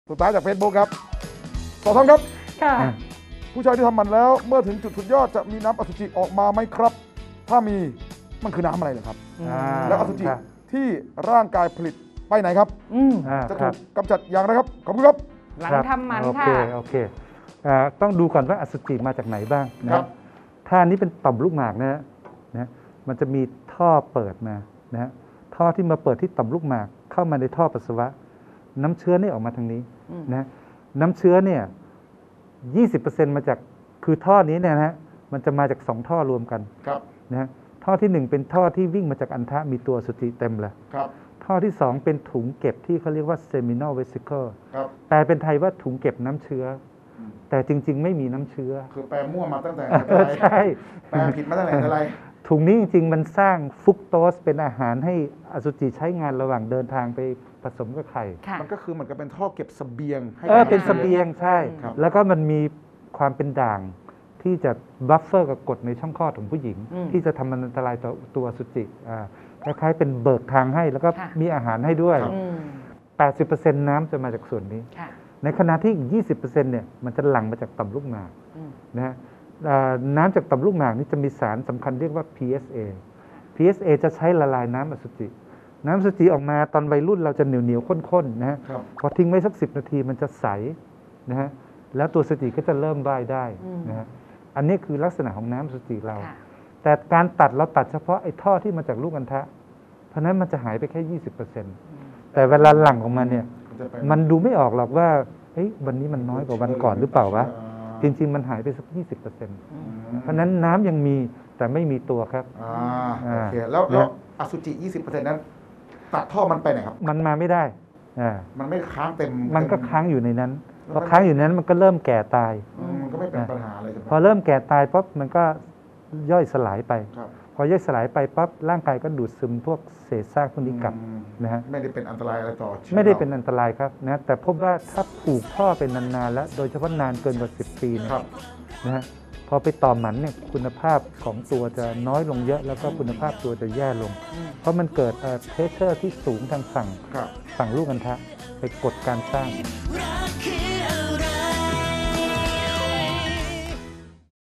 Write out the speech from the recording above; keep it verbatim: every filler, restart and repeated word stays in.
สุดท้ายจาก Facebook ครับต่อท่านครับค่ะผู้ชายที่ทำมันแล้วเมื่อถึงจุดสุดยอดจะมีน้ำอสุจิออกมาไหมครับ ถ้ามีมันคือน้ำอะไรเหรอครับอ่าแล้วอสุจิครับที่ร่างกายผลิตไปไหนครับอืมอ่าจะคถูรับกกำจัดอย่างไรครับขอบคุณครับหลังครับทำมันโอค่ะเคโอเคอ่าต้องดูก่อนว่าอสุจิมาจากไหนบ้างนะครับ ถ้าอันนี้เป็นต่อมลูกหมากนะฮะนะมันจะมีท่อเปิดมานะฮะท่อที่มาเปิดที่ต่อมลูกหมากเข้ามาในท่อปัสสาวะ น้ำเชื้อนี่ออกมาทางนี้อืมนะน้ำเชื้อเนี่ยยี่สิบเปอร์เซ็นต์มาจากคือท่อนี้เนี่ยนะฮะมันจะมาจากสองท่อรวมกันครับนะฮะท่อที่หนึ่งเป็นท่อที่วิ่งมาจากอันทะมีตัวอสุจิเต็มเลยครับท่อที่สองเป็นถุงเก็บที่เขาเรียกว่า seminal vesicle ครับแปลเป็นไทยว่าถุงเก็บน้ำเชื้ออมแต่จริง ๆ ไม่มีน้ำเชื้อคือแปลมั่วมาตั้งแต่เออใช่แปลผิดมาตั้งแต่อะไรถุงนี้จริง ๆ มันสร้างฟรุกโตสเป็นอาหารให้อสุจิใช้งานระหว่างเดินทางไปผสมกับไข่ค่ะมันก็คือเหมือนกับเป็นท่อเก็บเสบียงให้เออกับเป็นเสบียงใช่ครับแล้วก็มันมีความเป็นด่างที่จะบัฟเฟอร์กับกรดในช่องคลอดของผู้หญิงอืมที่จะทำอันตรายต่อตัวอสุจิอ่าคล้ายๆเป็นเบิกทางให้แล้วก็ค่ะมีอาหารให้ด้วยอืมแปดสิบเปอร์เซ็นต์ น้ำจะมาจากส่วนนี้ค่ะในขณะที่อีก ยี่สิบเปอร์เซ็นต์ เนี่ยมันจะหลั่งมาจากต่อมลูกหมากอืมนะฮะอ่าน้ำจากต่อมลูกหมากนี่จะมีสารสำคัญเรียกว่า พี เอส เอ พี เอส เอ จะใช้ละลายน้ำอสุจิ น้ำอสุจิออกมาตอนวัยรุ่นเราจะเหนียวเหนียวๆข้นๆนะฮะครับพอทิ้งไว้สักสิบนาทีมันจะใสนะฮะแล้วตัวอสุจิก็จะเริ่มว่ายได้อืมนะฮะอันนี้คือลักษณะของน้ำอสุจิเราค่ะแต่การตัดเราตัดเฉพาะไอ้ท่อที่มาจากลูกอัณฑะเพราะฉะนั้นมันจะหายไปแค่ ยี่สิบเปอร์เซ็นต์ แต่เวลาหลั่งออกมาเนี่ยมันจะเป็นมันดูไม่ออกหรอกว่าเฮ้ยวันนี้มันน้อยกว่าวันก่อนหรือเปล่าวะอ่าจริง ๆ มันหายไปสัก ยี่สิบเปอร์เซ็นต์อืมเพราะฉะนั้นน้ำยังมีแต่ไม่มีตัวครับอ่าอ่าโอเคแล้วแล้วเนี่ยอสุจิ ยี่สิบเปอร์เซ็นต์ นั้น ตัดท่อมันไปไหนครับมันมาไม่ได้อ่ามันไม่ค้างเต็มมันก็เต็ค้างอยู่ในนั้นแล้วพอมันค้างอยู่ในนั้นมันก็เริ่มแก่ตายอืมมันก็ไม่เป็นปัญหาเลยใช่ไหมพอเริ่มแก่ตายปั๊บมันก็ย่อยสลายไปครับพอย่อยสลายไปปั๊บร่างกายก็ดูดซึมพวกเศษซากพวกนี้กลับอืมนะฮะไม่ได้เป็นอันตรายอะไรต่อชีวิตไม่ได้ราเป็นอันตรายครับนะแต่พบว่าถ้าผูกท่อเป็นนานๆแล้ว โดยเฉพาะนานเกินกว่าสิบปีเนยครับนะฮะพอไปต่อหมันเนี่ยคุณภาพของตัวจะน้อยลงเยอะ แล้วก็คุณภาพตัวจะแย่ลงอืมเพราะมันเกิดเพรสเชอร์ที่สูงทางฝั่งครับฝั่งลูกอัณฑะไปกดการสร้างเรา